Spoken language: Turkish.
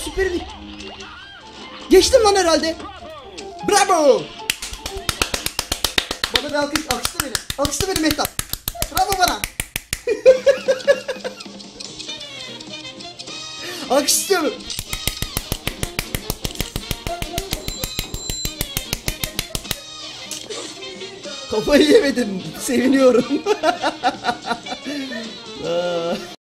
Süper Lig. Geçtim lan herhalde. Bravo. Bana bir alkış. Alkışla beni. Alkışla beni Mehtap. Bravo bana. Alkış istiyorum. Kafayı yemedim. Seviniyorum.